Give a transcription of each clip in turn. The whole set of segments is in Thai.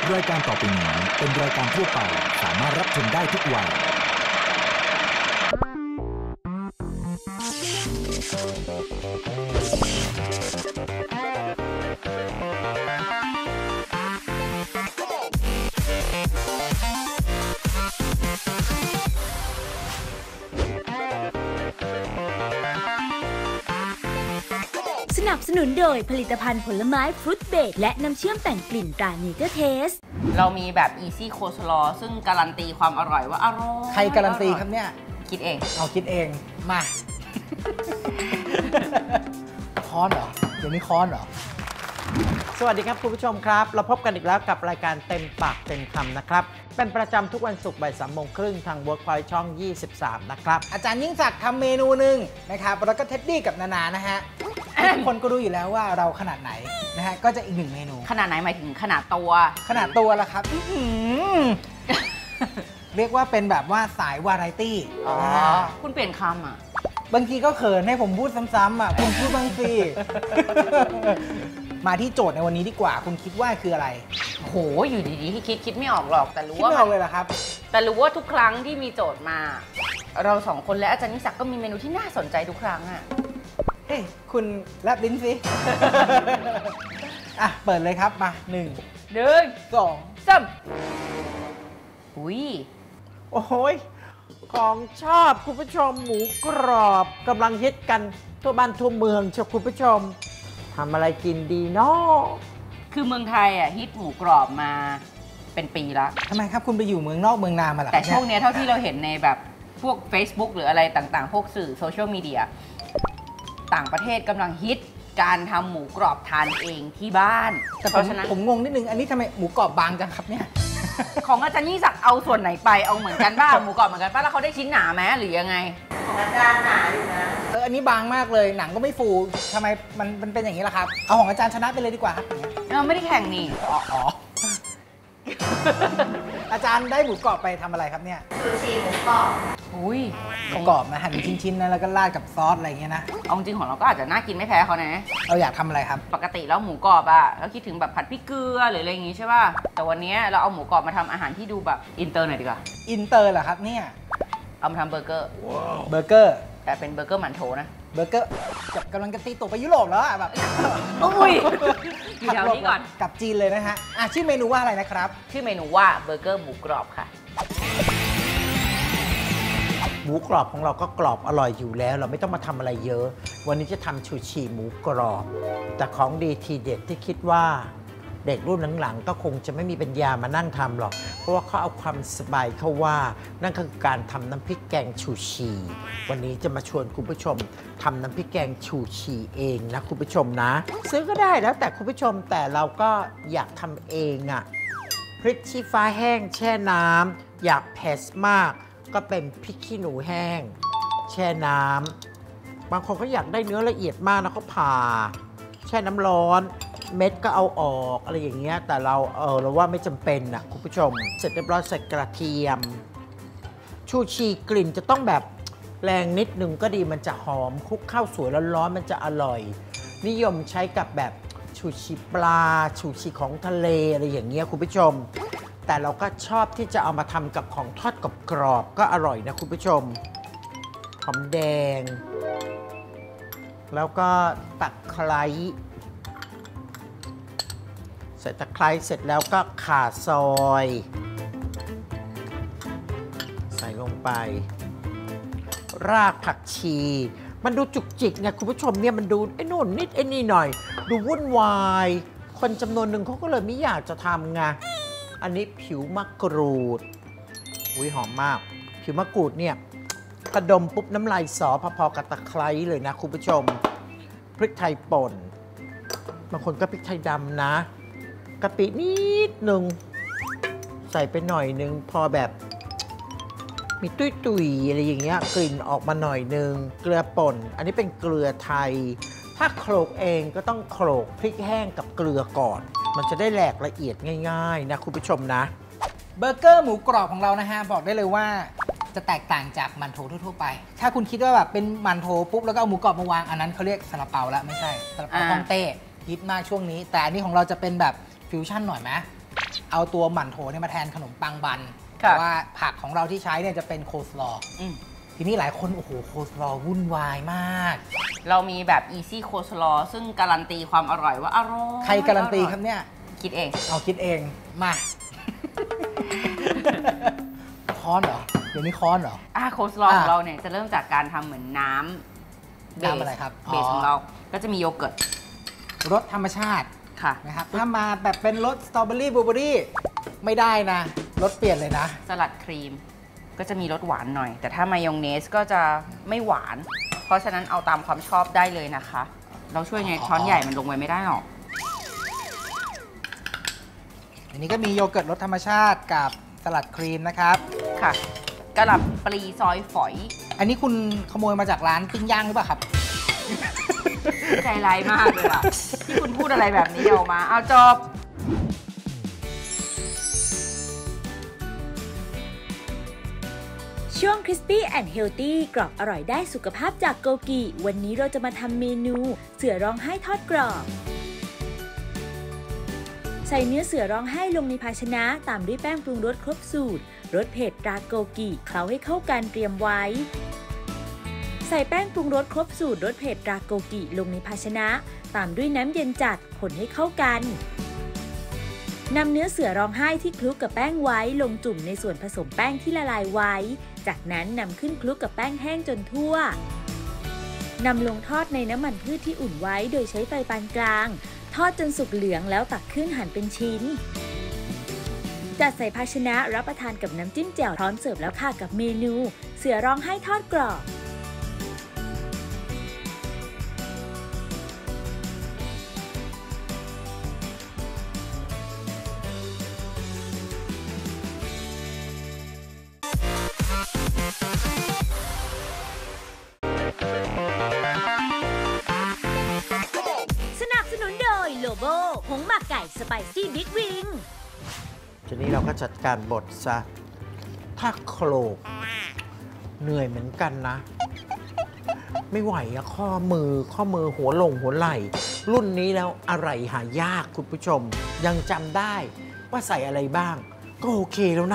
รายการต่อไปนี้เป็นรายการทั่วไปสามารถรับชมได้ทุกวัยสนับสนุนโดยผลิตภัณฑ์ผลไม้ฟรุตเบรดและน้ำเชื่อมแต่งกลิ่นตราเนเจอร์เทสเรามีแบบ Easy Coleslaw ซึ่งการันตีความอร่อยว่าอร่อยใครการันตีครับเนี่ยคิดเองเอาคิดเองมาค้อนเหรอเดี๋ยวนี้ค้อนเหรอสวัสดีครับคุณผู้ชมครับเราพบกันอีกแล้วกับรายการเต็มปากเต็มคำนะครับเป็นประจำทุกวันศุกร์บ่าย 3:30 นทาง Workpoint ช่อง 23 นะครับอาจารย์ยิ่งศักดิ์ทำเมนูหนึ่งนะครับแล้วก็เท็ดดี้กับนานานะฮะทุกคนก็รู้อยู่แล้วว่าเราขนาดไหนนะฮะก็จะอีกหนึ่งเมนูขนาดไหนหมายถึงขนาดตัวละครับเรียกว่าเป็นแบบว่าสายวาไรตี้คุณเปลี่ยนคำอ่ะบางทีก็เขินให้ผมพูดซ้ำๆอ่ะคุณพูดบางทีมาที่โจทย์ในวันนี้ดีกว่าคุณคิดว่าคืออะไรโหอยู่ดีๆที่คิดไม่ออกหรอกแต่รู้ว่าคิดไม่ออกเลยเหรอครับแต่รู้ว่าทุกครั้งที่มีโจทย์มาเราสองคนและอาจารย์นิสักก็มีเมนูที่น่าสนใจทุกครั้งอ่ะเฮ้ยคุณแลบลิ้นสิอ่ะเปิดเลยครับมา1 2 3 อุ้ยโอ้โหของชอบคุณผู้ชมหมูกรอบกำลังฮิตกันทั่วบ้านทั่วเมืองเชียวคุณผู้ชมทำอะไรกินดีเนาะคือเมืองไทยอ่ะฮิตหมูกรอบมาเป็นปีแล้วทำไมครับคุณไปอยู่เมืองนอกเมืองนามาหรอแต่ช่วงนี้เท่าที่เราเห็นในแบบพวก Facebook หรืออะไรต่างๆพวกสื่อโซเชียลมีเดียต่างประเทศกำลังฮิตการทำหมูกรอบทานเองที่บ้านแต่เพราะฉะนั้นผมงงนิดนึงอันนี้ทำไมหมูกรอบบางจังครับเนี่ยของอาจารย์ยิ่งศักดิ์เอาส่วนไหนไปเอาเหมือนกันบ้างหมูกรอบเหมือนกันป้าแล้วเขาได้ชิ้นหนาไหมหรือยังไงของอาจารย์หนาอยู่นะอันนี้บางมากเลยหนังก็ไม่ฟูทำไมมันเป็นอย่างนี้ล่ะครับเอาของอาจารย์ชนะไปเลยดีกว่าครับเราไม่ได้แข่งนี่อ๋ออาจารย์ได้หมูกรอบไปทำอะไรครับเนี่ยซูชิหมูกรอบอุ้ยหมูกรอบนะหั่นเป็นชิ้นๆนะแล้วก็ราดกับซอสอะไรอย่างเงี้ยนะเอาจริงของเราก็อาจจะน่ากินไม่แพ้เขานะเราอยากทำอะไรครับปกติแล้วหมูกรอบอะเราคิดถึงแบบผัดพริกเกลือหรืออะไรอย่างงี้ใช่ป่ะแต่วันนี้เราเอาหมูกรอบมาทำอาหารที่ดูแบบอินเตอร์หน่อยดีกว่าอินเตอร์เหรอครับเนี่ยเอามาทำเบอร์เกอร์เบอร์เกอร์แต่เป็นเบอร์เกอร์หมั่นโถนะเบอร์เกอร์กำลังจะตีตัวไปยุโรปแล้วอะแบบอุ้ยอยู่แถวนี้ก่อนกับจีนเลยนะฮะชื่อเมนูว่าอะไรนะครับชื่อเมนูว่าเบอร์เกอร์หมูกรอบค่ะหมูกรอบของเราก็กรอบอร่อยอยู่แล้วเราไม่ต้องมาทำอะไรเยอะวันนี้จะทำชูชีหมูกรอบแต่ของดีทีเด็ดที่คิดว่าเด็กรุ่นหลังๆก็คงจะไม่มีปัญญามานั่งทำหรอกเพราะว่าเขาเอาความสบายเข้าว่านั่นคือการทำน้ำพริกแกงชูชีวันนี้จะมาชวนคุณผู้ชมทำน้ำพริกแกงชูชีเองนะคุณผู้ชมนะซื้อก็ได้แล้วแต่คุณผู้ชมแต่เราก็อยากทำเองอะพริกชี้ฟ้าแห้งแช่น้ำอยากเผ็ดมากก็เป็นพริกขี้หนูแห้งแช่น้ำบางคนก็อยากได้เนื้อละเอียดมากนะเขาผ่าแช่น้ำร้อนเม็ดก็เอาออกอะไรอย่างเงี้ยแต่เราว่าไม่จำเป็นนะคุณผู้ชมเสร็จเรียบร้อยใส่กระเทียมชูชีกลิ่นจะต้องแบบแรงนิดนึงก็ดีมันจะหอมคลุกข้าวสวยร้อนๆมันจะอร่อยนิยมใช้กับแบบชูชีปลาชูชีของทะเลอะไรอย่างเงี้ยคุณผู้ชมแต่เราก็ชอบที่จะเอามาทำกับของทอดกรอบก็อร่อยนะคุณผู้ชมหอมแดงแล้วก็ตะไคร้ใส่ตะไคร้เสร็จแล้วก็ข่าซอยใส่ลงไปรากผักชีมันดูจุกจิกไงคุณผู้ชมเนี่ยมันดูไอ้นู่นนิดไอ้นี่หน่อยดูวุ่นวายคนจำนวนหนึ่งเขาก็เลยไม่อยากจะทำไงอันนี้ผิวมะกรูดอุ้ยหอมมากผิวมะกรูดเนี่ยกระดมปุ๊บน้ำลายสอพอๆกับตะไคร้เลยนะคุณผู้ชมพริกไทยป่นบางคนก็พริกไทยดำนะกะปินิดนึงใส่ไปหน่อยนึงพอแบบมีตุยๆอะไรอย่างเงี้ยกลิ่นออกมาหน่อยนึงเกลือป่นอันนี้เป็นเกลือไทยถ้าโขลกเองก็ต้องโขลกพริกแห้งกับเกลือก่อนมันจะได้แหลกละเอียดง่ายๆนะคุณผู้ชมนะเบอร์เกอร์หมูกรอบของเรานะฮะบอกได้เลยว่าจะแตกต่างจากหมั่นโถทั่วๆไปถ้าคุณคิดว่าแบบเป็นหมั่นโถปุ๊บแล้วก็เอาหมูกรอบมาวางอันนั้นเขาเรียกซาลาเปาแล้วไม่ใช่ซาลาเปาฮ่องเต้ฮิตมากช่วงนี้แต่อันนี้ของเราจะเป็นแบบฟิวชั่นหน่อยไหมเอาตัวหมั่นโถเนี่ยมาแทนขนมปังบันค่ะแต่ว่าผักของเราที่ใช้เนี่ยจะเป็นโคสลอว์ทีนี้หลายคนโอ้โหโคสลอว์วุ่นวายมากเรามีแบบ easy coleslaw ซึ่งการันตีความอร่อยว่าอร่อยใครการันตีครับเนี่ยคิดเองเอาคิดเองมา ค้อนเหรอเดี๋ยวนี้ค้อนเหรอโคสลอของเราเนี่ยจะเริ่มจากการทำเหมือนน้ำน้ำอะไรครับเบสของเราก็จะมีโยเกิร์ตรสธรรมชาติค่ะนะครับถ้ามาแบบเป็นรสสตรอเบอรี่บลูเบอรี่ไม่ได้นะรสเปลี่ยนเลยนะสลัดครีมก็จะมีรสหวานหน่อย แต่ถ้ามายองเนสก็จะไม่หวาน เพราะฉะนั้นเอาตามความชอบได้เลยนะคะ เราช่วยไงช้อนใหญ่มันลงไปไม่ได้หรอกอันนี้ก็มีโยเกิร์ตรสธรรมชาติกับสลัดครีมนะครับค่ะกระหล่ำปลีซอยฝอยอันนี้คุณขโมยมาจากร้านปิ้งย่างหรือเปล่าครับใจร้ายมากเลยอะที่คุณพูดอะไรแบบนี้ออกมาเอาจบช่วง Crispy and Healthy กรอบอร่อยได้สุขภาพจากโกกิ วันนี้เราจะมาทำเมนูเสือร้องไห้ทอดกรอบ ใส่เนื้อเสือร้องไห้ลงในภาชนะตามด้วยแป้งปรุงรสครบสูตรรสเผ็ดตราโกกิเคล้าให้เข้ากันเตรียมไว้ ใส่แป้งปรุงรสครบสูตรรสเผ็ดตราโกกิลงในภาชนะตามด้วยน้ำเย็นจัดคนให้เข้ากันนำเนื้อเสือร้องไห้ที่คลุกกับแป้งไว้ลงจุ่มในส่วนผสมแป้งที่ละลายไว้จากนั้นนำขึ้นคลุกกับแป้งแห้งจนทั่วนำลงทอดในน้ำมันพืชที่อุ่นไว้โดยใช้ไฟปานกลางทอดจนสุกเหลืองแล้วตักขึ้นหั่นเป็นชิ้นจัดใส่ภาชนะรับประทานกับน้ำจิ้มแจ่วพร้อมเสิร์ฟแล้วค่ะกับเมนูเสือร้องไห้ทอดกรอบสนับสนุนโดยโลโบผงหมักไก่สไปซี่บิ๊กวิงทีนี้เราก็จัดการบดซะ ถ้าโคลกเหนื่อยเหมือนกันนะ ไม่ไหวอะข้อมือหัวไหล่ รุ่นนี้แล้วอะไรหายากคุณผู้ชม ยังจำได้ว่าใส่อะไรบ้าง ก็โอเคแล้วนะ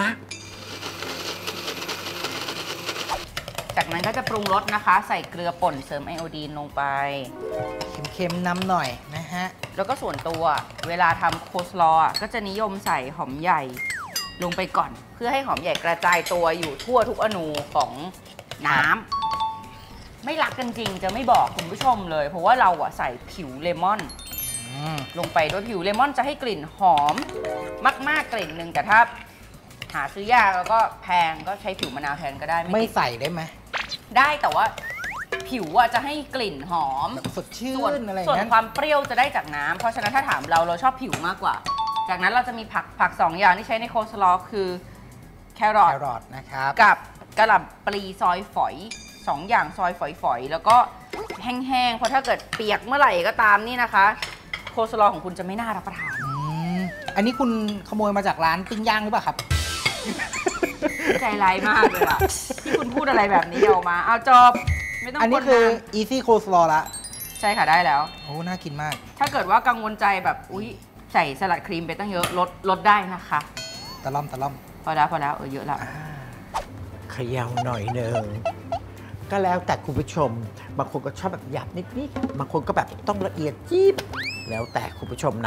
จากนั้นก็จะปรุงรสนะคะ ใส่เกลือป่นเสริมไอโอดีนลงไปเค็มๆน้ำหน่อยนะฮะแล้วก็ส่วนตัวเวลาทำโคสลอว์ก็จะนิยมใส่หอมใหญ่ลงไปก่อน เพื่อให้หอมใหญ่กระจายตัวอยู่ทั่วทุกอนูของน้ำไม่รักกันจริงจะไม่บอกคุณผู้ชมเลย เพราะว่าเราอะใส่ผิวเลมอนลงไปโดยผิวเลมอนจะให้กลิ่นหอมมากๆกลิ่นหนึ่งแต่ถ้าหาซื้อยากแล้วก็แพงก็ใช้ผิวมะนาวแทนก็ได้ไม่ใส่ได้ไหมได้แต่ว่าผิวอะจะให้กลิ่นหอมแบบสดชื่ส่วนนอะไรอส่ย่างวนนั้นความเปรี้ยวจะได้จากน้ำเพราะฉะนั้นถ้าถามเราชอบผิวมากกว่า จากนั้นเราจะมีผัก2อย่างที่ใช้ในโคสลอว์คือแครอทแครอทนะครับกับกระหล่ำปลีซอยฝอย2อย่างซอยฝอยๆแล้วก็แห้งๆเพราะถ้าเกิดเปียกเมื่อไหร่ก็ตามนี่นะคะโคสลอว์ของคุณจะไม่น่ารับประทานอันนี้คุณขโมยมาจากร้านปิ้งย่างหรือเปล่าครับใจร้ายมากเลยอะที่คุณพูดอะไรแบบนี้ออกมาเอาจบไม่ต้องอันนี้กดคือนาน easy coleslaw ละใช่ค่ะได้แล้วโอ้ น่ากินมากถ้าเกิดว่ากังวลใจแบบอุ๊ยใส่สลัดครีมไปตั้งเยอะลดได้นะคะตะล่อมตะล่อมพอแล้วเยอะแล้วเขย่าหน่อยหนึ่งก็แล้วแต่คุณผู้ชม บางคนก็ชอบแบบหยาบนิดๆบางคนก็แบบต้องละเอียดจี๊บแล้วแต่คุณผู้ชมนะ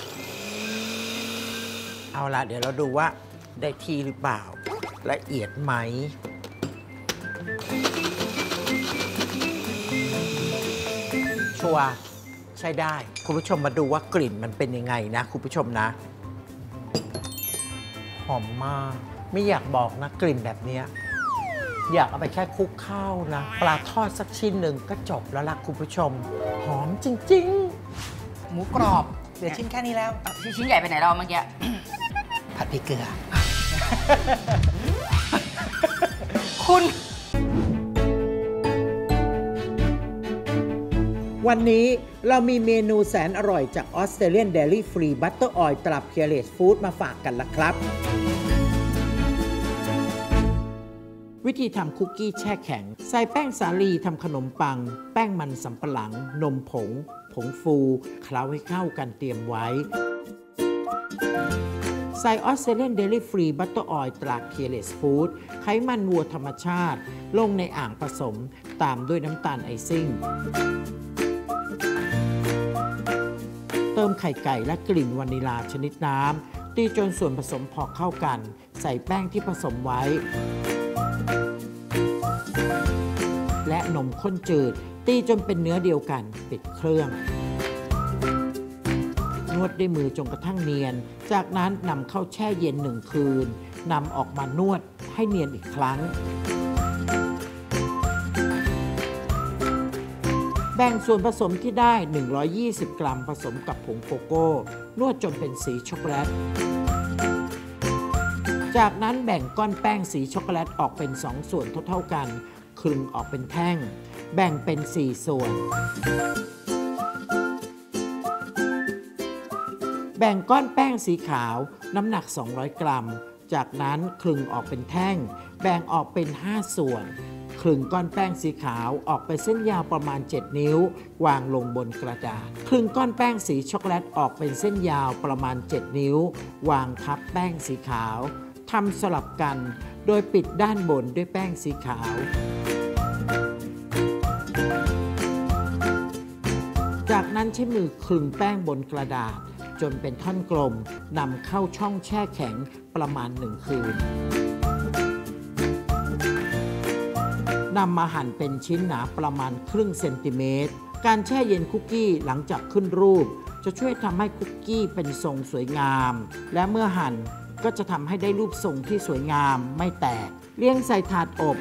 เอาล่ะเดี๋ยวเราดูว่าได้ที่หรือเปล่า ละเอียดไหม ชัวร์ใช้ได้ คุณผู้ชมมาดูว่ากลิ่นมันเป็นยังไงนะคุณผู้ชมนะ หอมมาก ไม่อยากบอกนะกลิ่นแบบเนี้ยอยากเอาไปแค่คลุกข้าวนะ ปลาทอดสักชิ้นหนึ่งก็จบแล้วล่ะคุณผู้ชม หอมจริงหมูกรอบ เหลือชิ้นแค่นี้แล้วชิ้นใหญ่ไปไหนเราเมื่อกี้ผัดพริกเกลือคุณวันนี้เรามีเมนูแสนอร่อยจาก Australian Dairy Free Butter Oil ตรา Peerless Food มาฝากกันละครับ วิธีทำคุกกี้แช่แข็ง ใส่แป้งสาลีทำขนมปัง แป้งมันสำปะหลัง นมผง ผงฟูเคล้าให้เข้ากันเตรียมไว้ใส่ออสเตรเลียนเดลี่ฟรีบัตเตอร์ออยล์ตราเคียเลสฟู้ดไขมันวัวธรรมชาติลงในอ่างผสมตามด้วยน้ำตาลไอซิ่งเติมไข่ไก่และกลิ่นวานิลาชนิดน้ำตีจนส่วนผสมพอเข้ากันใส่แป้งที่ผสมไว้และนมข้นจืดตีจนเป็นเนื้อเดียวกันปิดเครื่องนวดด้วยมือจนกระทั่งเนียนจากนั้นนำเข้าแช่เย็น1 คืนนำออกมานวดให้เนียนอีกครั้งแบ่งส่วนผสมที่ได้120 กรัมผสมกับผงโกโก้นวดจนเป็นสีช็อกโกแลตจากนั้นแบ่งก้อนแป้งสีช็อกโกแลตออกเป็น2 ส่วนเท่าๆกันคลึงออกเป็นแท่งแบ่งเป็น4 ส่วนแบ่งก้อนแป้งสีขาวน้ำหนัก200 กรัมจากนั้นคลึงออกเป็นแท่งแบ่งออกเป็น5 ส่วนคลึงก้อนแป้งสีขาวออกเป็นเส้นยาวประมาณ7 นิ้ววางลงบนกระดาษคลึงก้อนแป้งสีช็อกโกแลตออกเป็นเส้นยาวประมาณ7 นิ้ววางทับแป้งสีขาวทำสลับกันโดยปิดด้านบนด้วยแป้งสีขาวจากนั้นใช้มือคลึงแป้งบนกระดาษจนเป็นท่อนกลมนำเข้าช่องแช่แข็งประมาณ1 คืนนำมาหั่นเป็นชิ้นหนาประมาณครึ่งเซนติเมตรการแช่เย็นคุกกี้หลังจากขึ้นรูปจะช่วยทำให้คุกกี้เป็นทรงสวยงามและเมื่อหั่นก็จะทำให้ได้รูปทรงที่สวยงามไม่แตกเรียงใส่ถาดอบ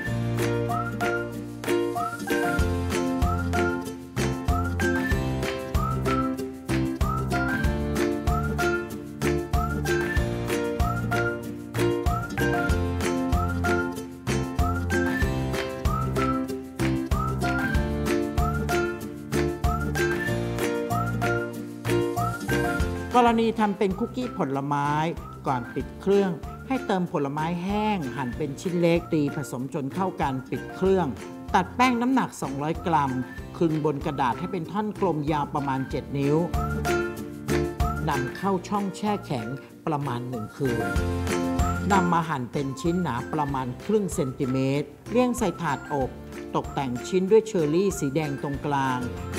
กรณีทำเป็นคุกกี้ผลไม้ก่อนปิดเครื่องให้เติมผลไม้แห้งหั่นเป็นชิ้นเล็กตีผสมจนเข้ากันปิดเครื่องตัดแป้งน้ำหนัก200 กรัมคลึงบนกระดาษให้เป็นท่อนกลมยาวประมาณ7 นิ้วนำเข้าช่องแช่แข็งประมาณ1 คืนนำมาหั่นเป็นชิ้นหนาประมาณครึ่งเซนติเมตรเรียงใส่ถาดอบตกแต่งชิ้นด้วยเชอร์รี่สีแดงตรงกลาง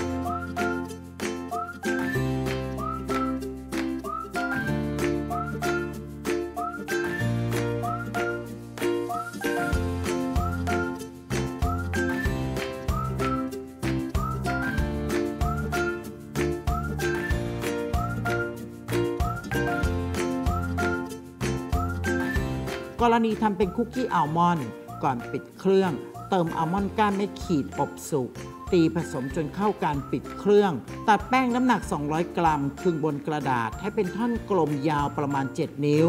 กรณีทำเป็นคุกกี้อัลมอนด์ก่อนปิดเครื่องเติมอัลมอนด์ก้านไม่ขีดอบสุกตีผสมจนเข้ากันปิดเครื่องตัดแป้งน้ำหนัก200 กรัมคลึงบนกระดาษให้เป็นท่อนกลมยาวประมาณ7 นิ้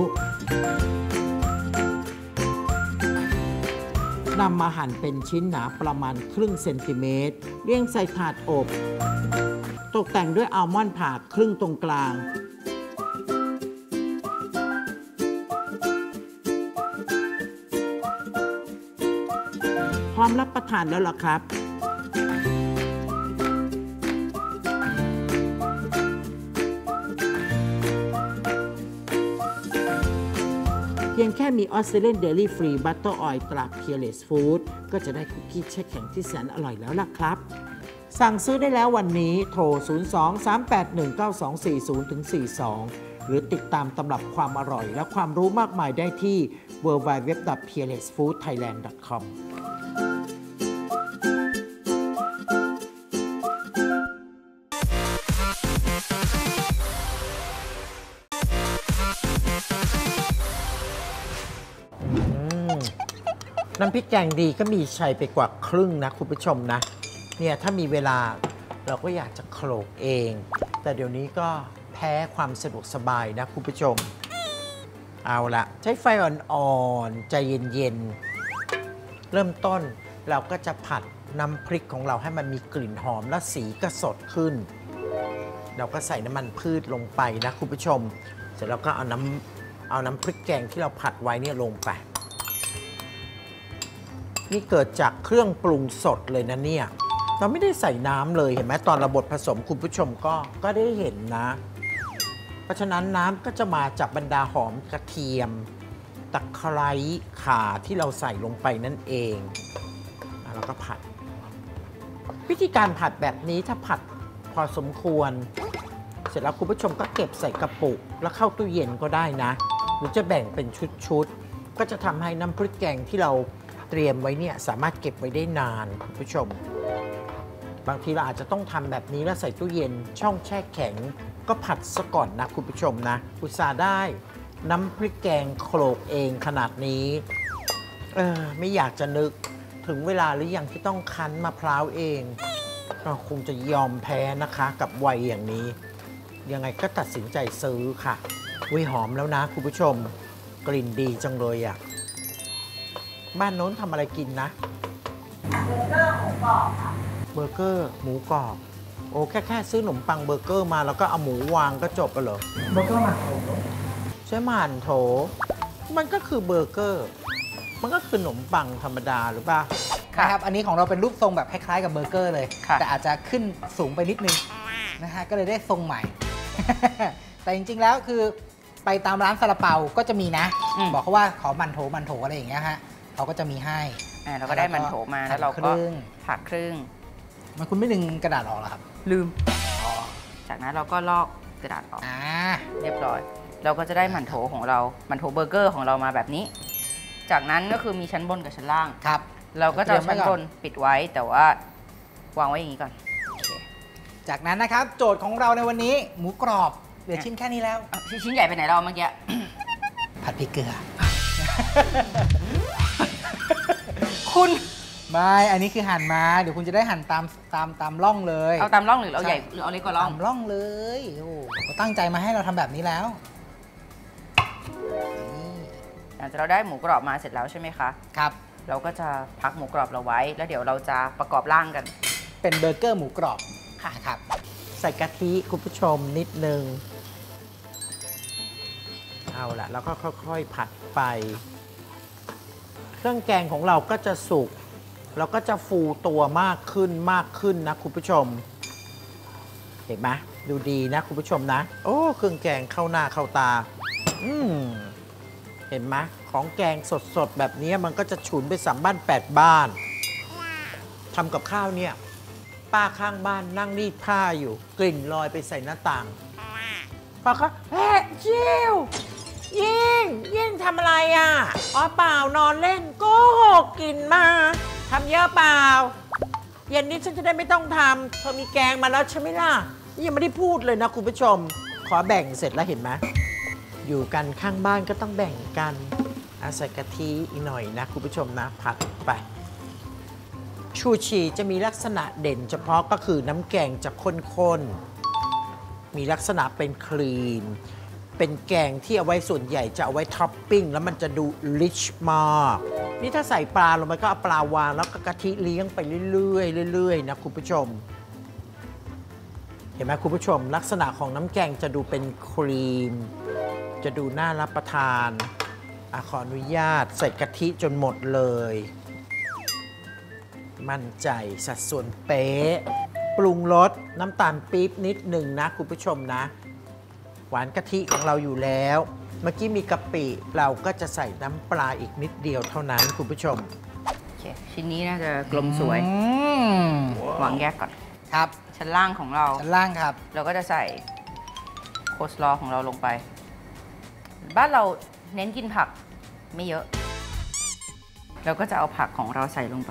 วนำมาหั่นเป็นชิ้นหนาประมาณครึ่งเซนติเมตรเรียงใส่ถาดอบตกแต่งด้วยอัลมอนด์ผ่าครึ่งตรงกลางพร้อมรับประทานแล้วล่ะครับเพียงแค่มีออสเตรเลียนเดลี่ฟรีบัตเตอร์ออยล์ตราเคียเลสฟู้ดก็จะได้คุกกี้แช่แข็งที่แสนอร่อยแล้วล่ะครับสั่งซื้อได้แล้ววันนี้โทร 02-381-9240-42 หรือติดตามตำรับความอร่อยและความรู้มากมายได้ที่ www.peerlessfoodthailand.comน้ำพริกแกงดีก็มีชัยไปกว่าครึ่งนะคุณผู้ชมนะเนี่ยถ้ามีเวลาเราก็อยากจะโขลกเองแต่เดี๋ยวนี้ก็แพ้ความสะดวกสบายนะคุณผู้ชมเอาละใช้ไฟอ่อนๆใจเย็นๆเริ่มต้นเราก็จะผัดน้ำพริกของเราให้มันมีกลิ่นหอมและสีก็สดขึ้นเราก็ใส่น้ำมันพืชลงไปนะคุณผู้ชมเสร็จแล้วก็เอาน้ำพริกแกงที่เราผัดไว้เนี่ยลงไปนี่เกิดจากเครื่องปรุงสดเลยนะเนี่ยเราไม่ได้ใส่น้ำเลยเห็นไหมตอนเราบดผสมคุณผู้ชมก็ได้เห็นนะเพราะฉะนั้นน้ำก็จะมาจากบรรดาหอมกระเทียมตะไคร้ข่าที่เราใส่ลงไปนั่นเองแล้วก็ผัด วิธีการผัดแบบนี้ถ้าผัดพอสมควร เสร็จแล้วคุณผู้ชมก็เก็บใส่กระปุกแล้วเข้าตู้เย็นก็ได้นะหรือจะแบ่งเป็นชุดๆก็จะทำให้น้ำพริกแกงที่เราเตรียมไว้เนี่ยสามารถเก็บไว้ได้นานคุณผู้ชม บางทีเราอาจจะต้องทำแบบนี้แล้วใส่ตู้เย็นช่องแช่แข็งก็ผัดซะก่อนนะคุณผู้ชมนะอุตส่าห์ได้น้ำพริกแกงโขลกเองขนาดนี้ไม่อยากจะนึกถึงเวลาหรือยังที่ต้องคั้นมะพร้าวเองเราคงจะยอมแพ้นะคะกับวัยอย่างนี้ยังไงก็ตัดสินใจซื้อค่ะวิหอมแล้วนะคุณผู้ชมกลิ่นดีจังเลยอ่ะบ้านโน้นทำอะไรกินนะเบอร์เกอร์หมูกรอบค่ะเบอร์เกอร์หมูกรอบโอ้แค่ซื้อขนมปังเบอร์เกอร์มาแล้วก็เอาหมูวางก็จบไปเหรอเบอร์เกอร์หมั่นโถใช่หมั่นโถมันก็คือเบอร์เกอร์มันก็คือขนมปังธรรมดาหรือเปล่าครับอันนี้ของเราเป็นรูปทรงแบบคล้ายๆกับเบอร์เกอร์เลยแต่อาจจะขึ้นสูงไปนิดนึงนะฮะก็เลยได้ทรงใหม่ แต่จริงๆแล้วคือไปตามร้านซาลาเปาก็จะมีนะบอกเขาว่าขอมันโถอะไรอย่างเงี้ยฮะเขาก็จะมีให้เราก็ได้มันโถมาแล้วเราก็ผักครึ่งมันคุณไม่ดึงกระดาษออกเหรอครับลืมจากนั้นเราก็ลอกกระดาษออกเรียบร้อยเราก็จะได้มันโถของเรามันโถเบอร์เกอร์ของเรามาแบบนี้จากนั้นก็คือมีชั้นบนกับชั้นล่างครับเราก็จะชั้นบนปิดไว้แต่ว่าวางไว้อย่างนี้ก่อนจากนั้นนะครับโจทย์ของเราในวันนี้หมูกรอบเหลือชิ้นแค่นี้แล้วชิ้นใหญ่ไปไหนเราเมื่อกี้ผัดพริกเกลือคุณไม่อันนี้คือหั่นมาเดี๋ยวคุณจะได้หั่นตามร่องเลยเอาตามร่องหรือเอาใหญ่หรือเอาเล็กกว่าร่องตามร่องเลยโอ้ก็ตั้งใจมาให้เราทำแบบนี้แล้วหลังจากเราได้หมูกรอบมาเสร็จแล้วใช่ไหมคะครับเราก็จะพักหมูกรอบเราไว้แล้วเดี๋ยวเราจะประกอบร่างกันเป็นเบอร์เกอร์หมูกรอบค่ะครับใส่กะทิคุณผู้ชมนิดนึงเอาละแล้วก็ค่อยๆผัดไปเครื่องแกงของเราก็จะสุกเราก็จะฟูตัวมากขึ้นนะคุณผู้ชมเห็นไหมดูดีนะคุณผู้ชมนะโอ้เครื่องแกงเข้าหน้าเข้าตาเห็นไหมของแกงสดๆแบบนี้มันก็จะฉุนไป3 บ้าน 8 บ้านทำกับข้าวเนี่ยป้าข้างบ้านนั่งรีดผ้าอยู่กลิ่นลอยไปใส่หน้าต่างป้าเขาจิวยิ่งทำอะไรอ่ะอ๋อเปล่านอนเล่นโกหกกินมาทำเยอะเปล่าเย็นนี้ฉันจะได้ไม่ต้องทำเธอมีแกงมาแล้วใช่ไหมล่ะยังไม่ได้พูดเลยนะคุณผู้ชมขอแบ่งเสร็จแล้วเห็นไหมอยู่กันข้างบ้านก็ต้องแบ่งกันใส่กะทิอีกหน่อยนะคุณผู้ชมนะผัดไปชูชีจะมีลักษณะเด่นเฉพาะก็คือน้ำแกงจะข้นๆมีลักษณะเป็นครีมเป็นแกงที่เอาไว้ส่วนใหญ่จะเอาไว้ท็อปปิ้งแล้วมันจะดูริชมากนี่ถ้าใส่ปลาลงไปก็เอาปลาวางแล้วก็กะทิเลี้ยงไปเรื่อยๆนะคุณผู้ชมเห็นไหมคุณผู้ชมลักษณะของน้ำแกงจะดูเป็นครีมจะดูน่ารับประทานขออนุญาตใส่กะทิจนหมดเลยมั่นใจสัดส่วนเป๊ะปรุงรสน้ำตาลปี๊บนิดหนึ่งนะคุณผู้ชมนะหวานกะทิของเราอยู่แล้วเมื่อกี้มีกะปิเราก็จะใส่น้ำปลาอีกนิดเดียวเท่านั้นคุณผู้ชมโอเคชิ้นนี้น่าจะกลมสวยวางแยกก่อนครับชั้นล่างของเราชั้นล่างครับเราก็จะใส่โคสลอของเราลงไปบ้านเราเน้นกินผักไม่เยอะเราก็จะเอาผักของเราใส่ลงไป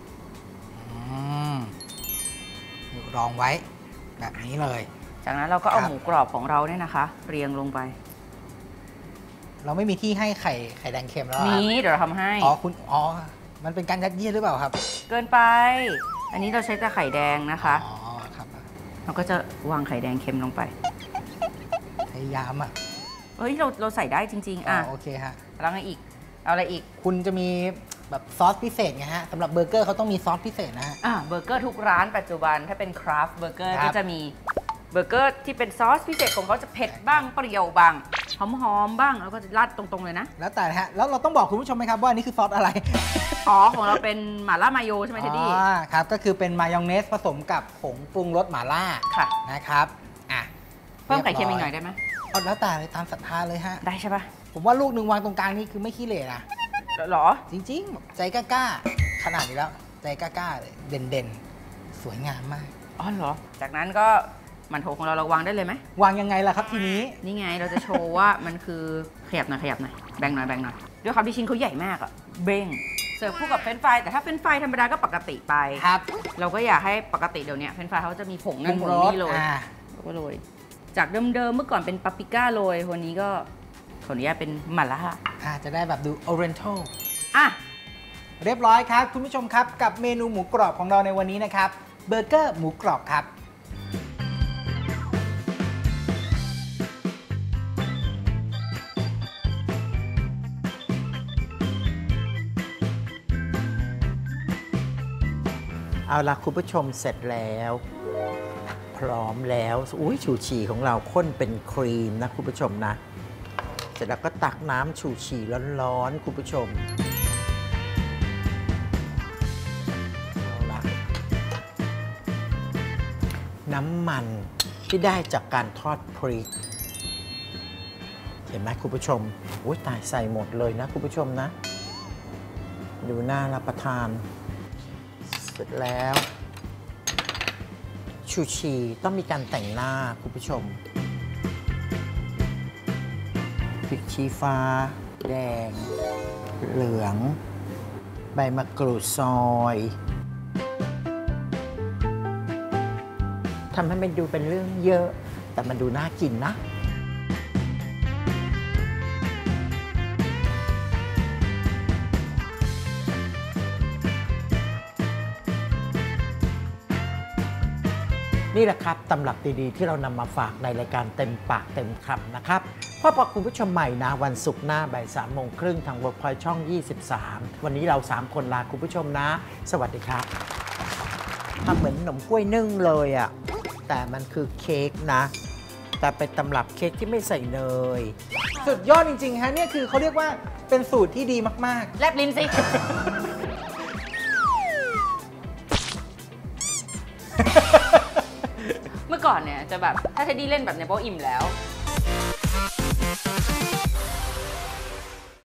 รองไว้แบบนี้เลยจากนั้นเราก็เอาหมูกรอบของเราเนี่ยนะคะเรียงลงไปเราไม่มีที่ให้ไข่แดงเค็มแล้วนี้เดี๋ยวเราทำให้มันเป็นการยัดเยียดหรือเปล่าครับเกินไปอันนี้เราใช้แต่ไข่แดงนะคะครับเราก็จะวางไข่แดงเค็มลงไปพยายามเราใส่ได้จริงๆโอเคฮะแล้วไงอีกเอาอะไรอีกคุณจะมีแบบซอสพิเศษไงฮะสำหรับเบอร์เกอร์เขาต้องมีซอสพิเศษนะฮะเบอร์เกอร์ทุกร้านปัจจุบันถ้าเป็นคราฟต์เบอร์เกอร์ก็จะมีเบอร์เกอร์ที่เป็นซอสพิเศษของเขาจะเผ็ดบ้างเปรี้ยวบ้างหอมๆบ้างแล้วก็จะราดตรงๆเลยนะแล้วแต่ฮะแล้วเราต้องบอกคุณผู้ชมไหมครับว่านี่คือซอสอะไรของเราเป็นหม่าล่ามาโยใช่ไหมเทดดี้ครับก็คือเป็นมายองเนสผสมกับผงปรุงรสหม่าล่าค่ะนะครับเพิ่มไข่เค็มอีกหน่อยได้ไหมเอาแล้วแต่เลยตามศรัทธาเลยฮะได้ใช่ปะผมว่าลูกหนึ่งวางตรงกลางนี่คือไม่ขี้เหร่นะหรอจริงๆ ใจกล้าๆขนาดนี้แล้วใจกล้าๆเลยเด่นๆ สวยงามมากอ๋อเหรอ จากนั้นก็มันโถของเราวางได้เลยไหมวางยังไงล่ะครับทีนี้นี่ไงเราจะโชว์ว่ามันคือขยับหน่อยแบ่งหน่อยด้วยความที่ชิ้นเขาใหญ่มากอะเบ้งเสิร์ฟคู่กับเฟรนช์ฟรายแต่ถ้าเฟรนช์ฟรายธรรมดาก็ปกติไปครับเราก็อยากให้ปกติเดี๋ยวนี้เฟรนช์ฟรายเขาจะมีผงนั่นผงนี่เลยเราก็โรยจากเดิมๆเมื่อก่อนเป็นปาปริก้าโรยวันนี้ก็ขออนุญาตเป็นหม่าล่าจะได้แบบดู Oriental อ่ะเรียบร้อยครับคุณผู้ชมครับกับเมนูหมูกรอบของเราในวันนี้นะครับเบอร์เกอร์หมูกรอบครับเอาล่ะคุณผู้ชมเสร็จแล้ว พร้อมแล้วอุ้ยชูชีของเราข้นเป็นครีมนะคุณผู้ชมนะ เสร็จแล้วก็ตักน้ำชูชีร้อนๆคุณผู้ชมเอาล่ะน้ำมันที่ได้จากการทอดพริกเห็นไหมคุณผู้ชมอุ้ยตายใส่หมดเลยนะคุณผู้ชมนะดูน่ารับประทานเสร็จแล้วชูชีต้องมีการแต่งหน้าคุณผู้ชมพริกชี้ฟ้าแดงเหลืองใบมะกรูดซอยทำให้มันดูเป็นเรื่องเยอะแต่มันดูน่ากินนะนี่แหละครับตำรับดีๆที่เรานำมาฝากในรายการเต็มปากเต็มคำนะครับพบกับคุณผู้ชมใหม่นะวันศุกร์หน้าบ่าย3:30ทาง Workpoint ช่อง 23 วันนี้เรา3คนลาคุณผู้ชมนะสวัสดีครับทำเหมือนขนมกล้วยนึ่งเลยอ่ะแต่มันคือเค้กนะแต่เป็นตำรับเค้กที่ไม่ใส่เนยสุดยอดจริงๆฮะเนี่ยคือเขาเรียกว่าเป็นสูตรที่ดีมากแลบลิ้นสิ เมื่อก่อนเนี่ยจะแบบถ้าเทดดี้เล่นแบบเนี้ยโป๊อิ่มแล้วๆ